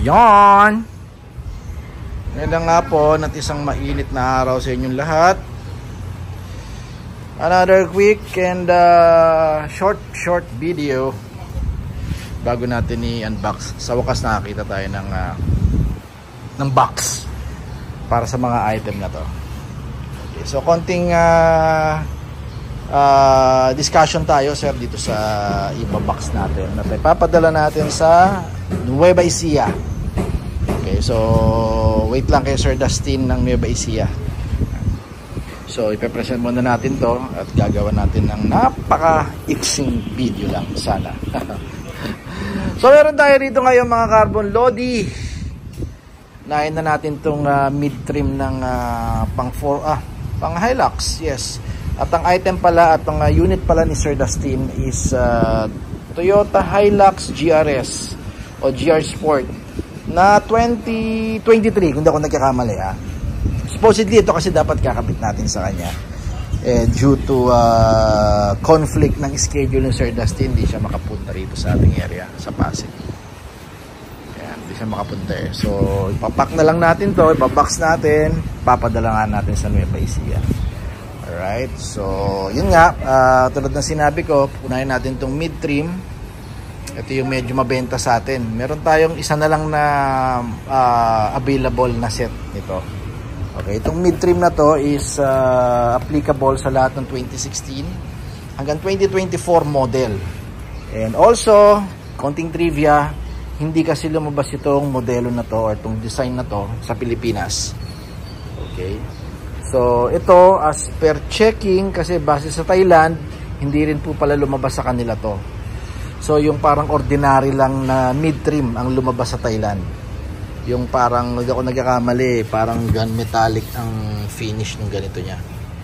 Yan! Magandang hapon at isang mainit na araw sa inyong lahat. Another quick and short video bago natin i-unbox. Sa wakas nakakita tayo ng box para sa mga item na to. Okay, so konting discussion tayo sir dito sa iba-box natin na ipapadala natin sa Nueva Ecija. Okay, so wait lang kay Sir Dustin ng Nueva Ecija. So ipe-present muna natin to at gagawa natin ng napaka-iksing video lang sana. So meron tayo rito ngayon mga carbon lodi. Nahin na natin tong mid-trim ng pang Hilux, yes. At ang item pala at ang unit pala ni Sir Dustin is Toyota Hilux GRS o GR Sport na 2023 kung di ako nagkakamali ha. Supposedly ito kasi dapat kakabit natin sa kanya due to conflict ng schedule ni Sir Dustin, hindi siya makapunta rito sa ating area sa Pasig. Ayan, hindi siya makapunta so ipapack na lang natin to, ipabox natin, papadala nga natin sa Nueva Ecija. Alright, so yun nga, tulad ng sinabi ko, unahin natin itong mid-trim. Ito yung medyo mabenta sa atin. Meron tayong isa na lang na available na set nito. Okay, itong mid-trim na to is applicable sa lahat ng 2016 hanggang 2024 model. And also, konting trivia, hindi kasi lumabas itong modelo na to or itong design na to sa Pilipinas. Okay. So ito as per checking, kasi base sa Thailand hindi rin po pala lumabas sa kanila to. So yung parang ordinary lang na mid-trim ang lumabas sa Thailand. Yung parang, hindi ako nagkakamali, parang gunmetallic ang finish ng ganito niya.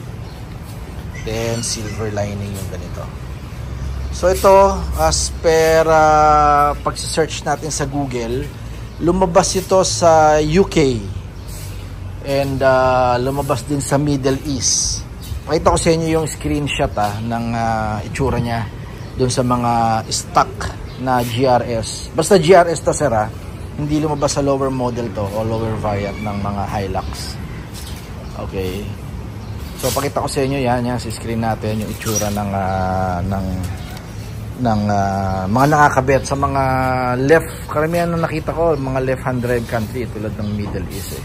Then silver lining yung ganito. So ito as per pag-search natin sa Google, lumabas ito sa UK. And lumabas din sa Middle East. Pakita ko sa inyo yung screenshot ng itsura niya doon sa mga stock na GRS. Basta GRS to sir hindi lumabas sa lower model to o lower variant ng mga Hilux. Okay. So pakita ko sa inyo yan sa screen natin yung itsura ng mga nakakabit sa mga left. Karamihan na nakita ko mga left hand drive country tulad ng Middle East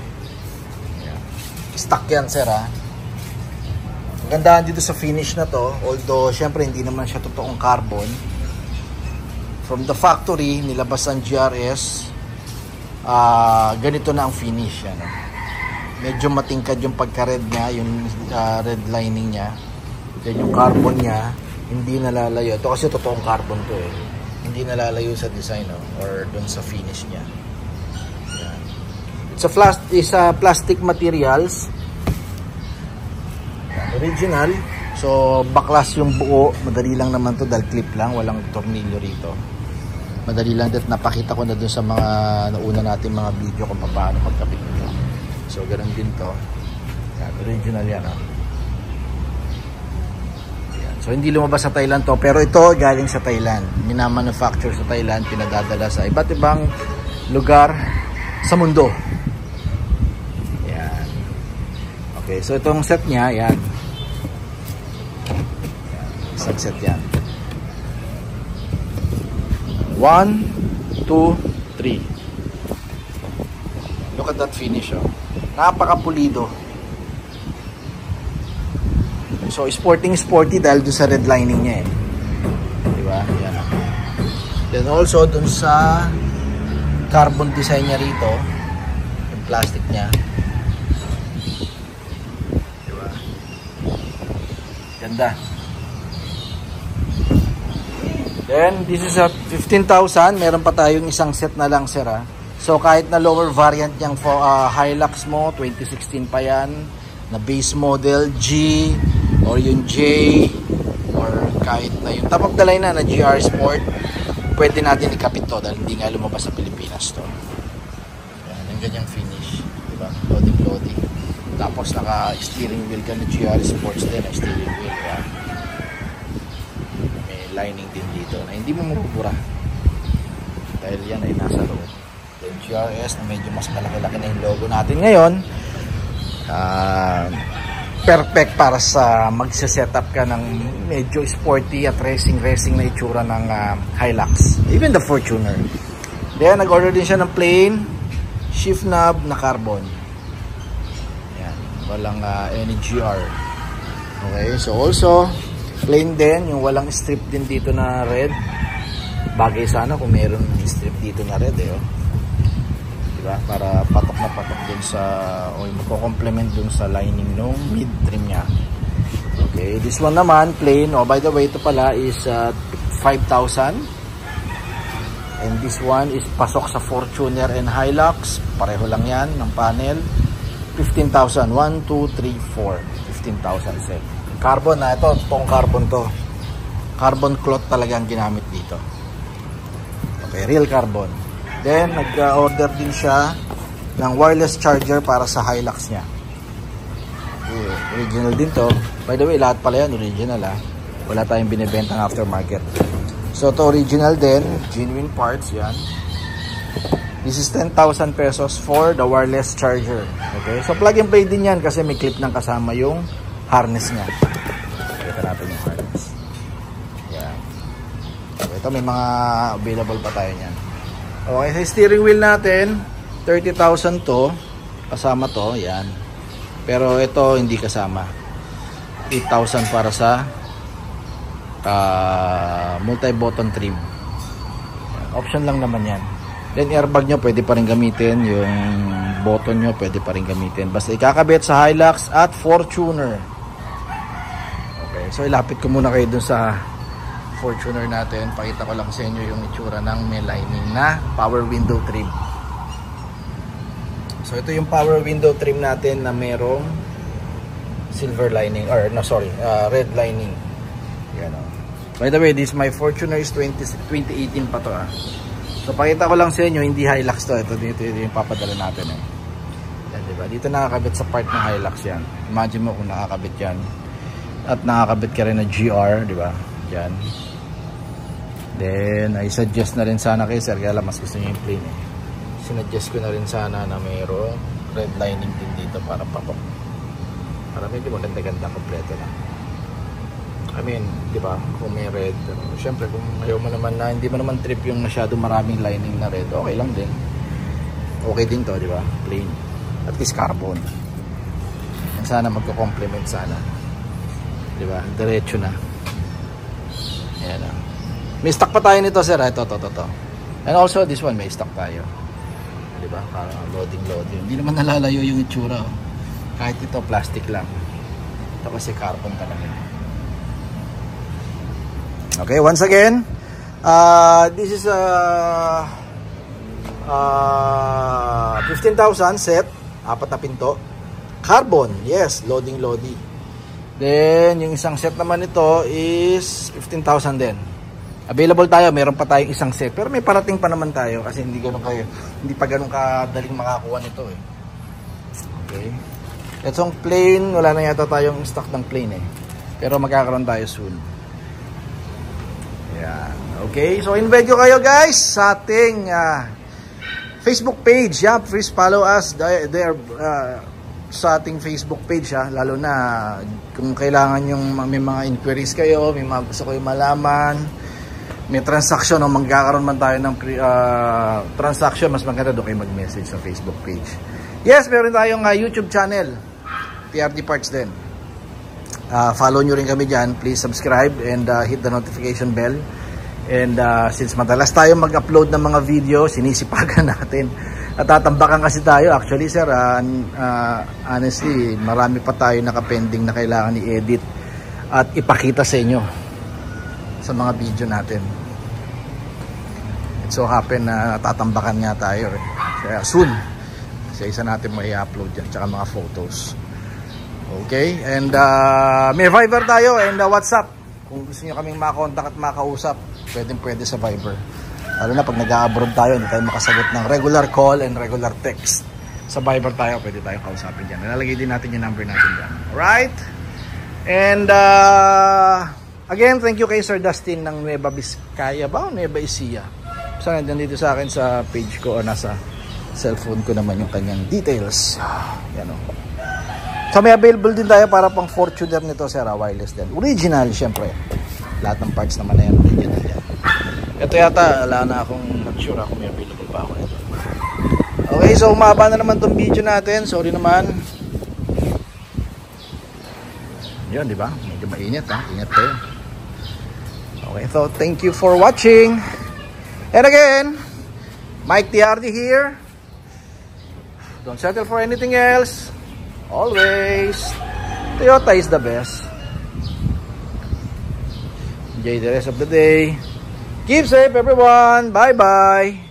stock yan sir Magandaan dito sa finish na to, although syempre hindi naman siya totoong carbon. From the factory nilabas ang GRS, ganito na ang finish medyo matingkad yung pagka-red niya, yung red lining niya. Then yung carbon niya hindi nalalayo. Ito kasi totoong carbon to hindi nalalayo sa design or dun sa finish niya. It's a plastic materials. Original. So baklas yung buo. Madali lang naman to dahil clip lang. Walang tornilyo rito. Madali lang dito. Napakita ko na dun sa mga nauna natin mga video kung paano magkabit nito. So ganun din to. Yan, original yan Yan. So hindi lumabas sa Thailand to. Pero ito galing sa Thailand. Minamanufacture sa Thailand. Pinadadala sa iba't ibang lugar sa mundo. Okay, so itong set niya, yan. Isang set yan. 1, 2, 3. Look at that finish, napaka-pulido. So, sporty dahil dun sa red lining niya Diba? Yan. Then also, dun sa carbon design niya rito, yung plastic niya. Ganda. Then this is at 15,000. Meron pa tayong isang set na lang sir So kahit na lower variant yung Hilux mo 2016 pa yan na base model G or yung J or kahit na yung top of the line na GR Sport, pwede natin ikapit to dahil hindi nga lumabas sa Pilipinas to. Yan, yung ganyang finish, diba? Loading. Tapos naka steering wheel ka na GR Sports din, steering wheel may lining din dito na hindi mo mabubura dahil yan ay nasa loob. Then GRS na medyo mas malaki-laki na yung logo natin ngayon. Perfect para sa magse-setup ka ng medyo sporty at racing na itsura ng Hilux, even the Fortuner. Then nag-order din siya ng plain shift knob na carbon. Yan, walang any GR. Okay, so also plain din, yung walang strip din dito na red. Bagay sana kung meron strip dito na red oh. Diba? Para patok na patok dun sa, o magko-complement dun sa lining nung mid trim nya. Okay, this one naman plain. Oh, by the way, ito pala is 5,000. And this one is pasok sa Fortuner and Hilux. Pareho lang yan ng panel. 15,000. 1, 2, 3, 4. 15,000 set. Carbon na ito. Itong carbon to. Carbon cloth talaga ang ginamit dito. Okay, real carbon. Then, nag-order din siya ng wireless charger para sa Hilux niya. Okay, original din to. By the way, lahat pala yan original Wala tayong binibentang aftermarket. So, to original din. Genuine parts yan. This is 10,000 pesos for the wireless charger. Okay, so plug and play din yan kasi may clip ng kasama yung harness niya. Kita natin yung harness. Yan. So, ito may mga available pa tayo niyan. Okay, sa steering wheel natin 30,000 to. Kasama to, yan. Pero ito hindi kasama. 8,000 para sa multi-button trim. Option lang naman yan. Then airbag nyo pwede pa rin gamitin. Yung button nyo pwede pa rin gamitin. Basta ikakabit sa Hilux at Fortuner. Okay, so ilapit ko muna kayo dun sa Fortuner natin. Pakita ko lang sa inyo yung itsura ng may lining na power window trim. So ito yung power window trim natin na merong silver lining, or no sorry, red lining. Yan o. By the way, this my Fortuner is 2018 pa to So pakita ko lang sa inyo, hindi Hilux to. Ito dito yung papadala natin Yan, diba? Dito nakakabit sa part ng Hilux yan. Imagine mo kung nakakabit yan. At nakakabit ka rin na GR, diba? Yan. Then, I suggest na rin sana kay sir, kaya lang mas gusto niya yung plain Sinuggest ko na rin sana na mayroong red lining din dito para papok. Para medyo maganda-ganda, kompleto lang. I mean, di ba, kung may red, pero syempre kung ayaw mo naman na, hindi mo naman trip yung masyado maraming lining na red, okay lang din. Okay din to, di ba? Plain. At least carbon. And sana magko-complement sana. Di ba? Diretso na. Ayan na. May stock pa tayo nito, sir. Ito. And also, this one, may stock tayo. Diba? Parang loading. Hindi naman nalalayo yung itsura. Kahit ito, plastic lang. Ito kasi carbon talaga. Okay, once again, this is 15,000 set. 4 na pinto. Carbon, yes, loading. Then, yung isang set naman ito is 15,000 din. Available tayo, meron pa tayong isang set. Pero may parating pa naman tayo kasi hindi pa ganun kadaling makakuha nito Okay. Itong plain, wala na yata tayong stock ng plain Pero magkakaroon tayo soon. Yan. Okay, so invite ko kayo guys sa ating Facebook page. Yeah, please follow us there sa ating Facebook page lalo na kung kailangan yung may mga inquiries kayo, may mga gusto kayo malaman. May transaction o magkakaroon man tayo ng transaction, mas maganda doon kayo mag-message sa Facebook page. Yes, meron tayong YouTube channel, TRD Parts din. Follow nyo rin kami dyan. Please subscribe and hit the notification bell. And since madalas tayo mag-upload ng mga video, sinisipagan natin. At tatambakan kasi tayo. Actually sir, honestly, marami pa tayo nakapending na kailangan i-edit at ipakita sa inyo sa mga video natin. It so happen na tatambakan nga tayo kaya soon sa isa natin may upload dyan tsaka mga photos. Okay, and may Viber tayo and WhatsApp kung gusto nyo kaming makakontak at makausap, pwede sa Viber, lalo na pag nag-abroad tayo, hindi tayo makasagot ng regular call and regular text. Sa Viber tayo, pwede tayo kausapin dyan. Nalalagay din natin yung number natin dyan. Alright, and again, thank you kay Sir Dustin ng Nueva Vizcaya ba o Nueva Ecija? Basta nandito sa akin sa page ko o nasa cellphone ko naman yung kanyang details. Yan o. So may available din tayo para pang Fortuner nito, sir, wireless din. Original, syempre. Lahat ng parts naman na yan, original yan. Ito yata, wala na akong not sure kung may available pa ako nito. Okay, so umaba na naman tong video natin. Sorry naman. Yun, di ba? Medyo mainit, ha? Ingat kayo. Okay, so thank you for watching. And again, Mike TRD here. Don't settle for anything else. Always, Toyota is the best. Enjoy the rest of the day. Keep safe, everyone. Bye-bye.